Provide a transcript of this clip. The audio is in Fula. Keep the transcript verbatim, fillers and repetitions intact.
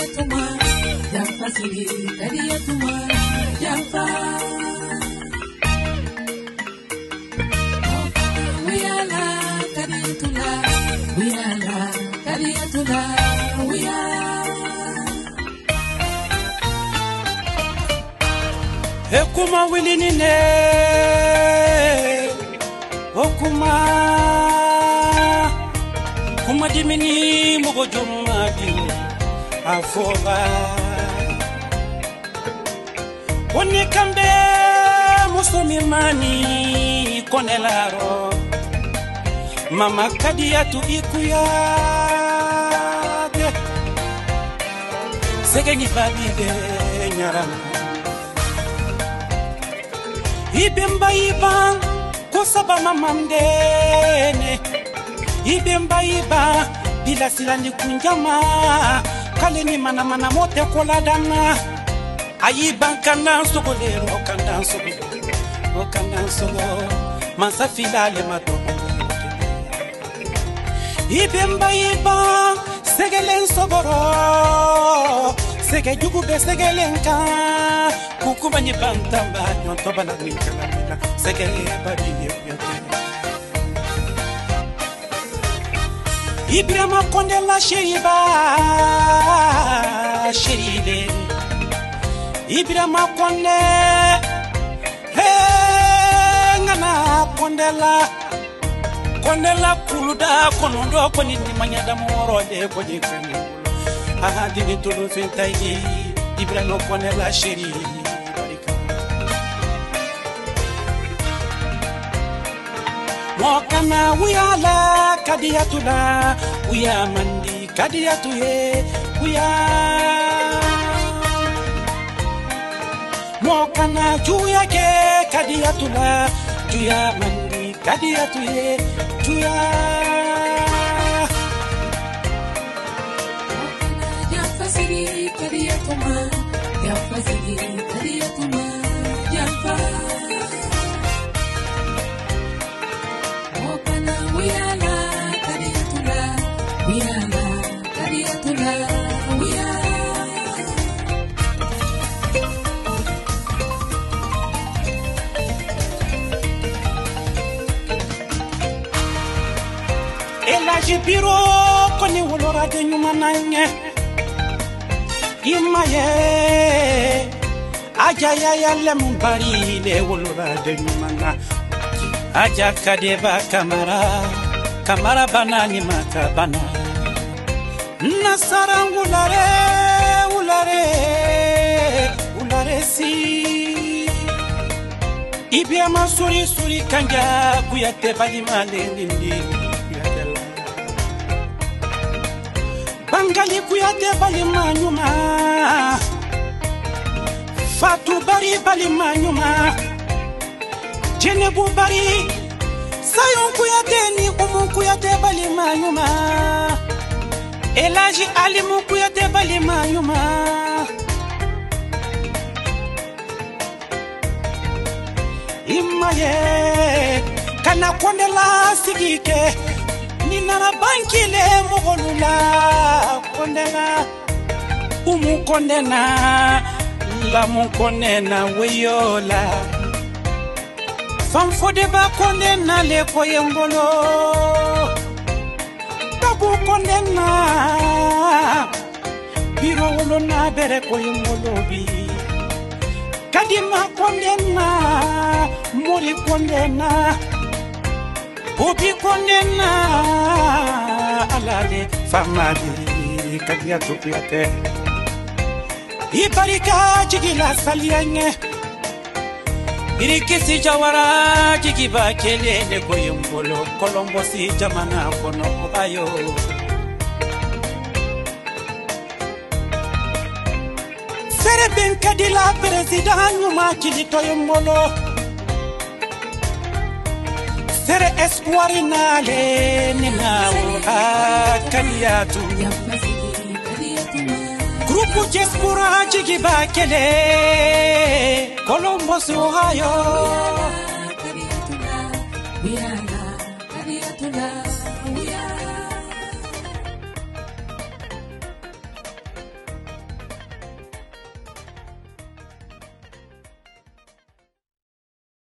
kadiyatuma, Jaffa sigi kadiyatuma, Jaffa. We are la kadiyatula, we are la kadiyatula, we are. Ekuma wilinine, okuma. Kuma dimini mugo juma biu afoba Oni kambe musomi mani konelaro Mama kadiyatu ikuya Segeni babide nyarana Ibemba iba kosaba mamamdene Ibemba iba bila silandi kunjama kaleni mana mana mote koladana ayiban kana sogolero kana sogolero kana sogolero masafila le mato Ibemba iba segelen sogoro sege jugu be segelen ka kukuba ni bantamba nyonto bana nikala sege babi Ibrahima kondela sheriba sherile Ibrahima konde he ngana kondela kondela kuluda konondo koni manyada moro de ko jikani aha dini tulu fentai Ibrahima kondela sherile Mokana uyala kadiyatula uya mandi kadiyatuye uya Mokana juya ke kadiyatula juya mandi kadiyatuye juya Mokana Jaffa sigi kadiyatuma Jaffa sigi kadiyatuma Jaffa We are la kadiyatula, we are la kadiyatula, we are. Ela jibiro koni wolora de nyumananye Imaye Ajaya ya lembari le wolora de nyumana Aja kadeba kamara kamara banani mata bana Nasara ulare ulare ulare si Ibia masuri suri kanja kuyate bali malindi kuyatela Bangali kuyate bali manyuma Fatu bari bali manyuma Jenebu bari Sayon kuyate ni umu kuyate bali manyuma Elaji alimu kuyate bali manyuma Imaye kana kondela sigike Ninara bankile mogolula Kondela umu kondena Lamu kondena weyola Fanfo de ba kondena le koyengolo Tabu kondena Biro wolo na bere koyengolo bi Kadima kondena Mori kondena Obi kondena Alale famali Kadiyatu kuyate Ibarika jigila saliyanye Irikisi jawara jigiba kelele koyembolo Kolombo si jamana kono ayo Sere ben kadila president nyuma kilito yembolo Sere espoir nale ninawo akadiyatu Grupo Jespura jigiba kele Colombo, Ohio. We are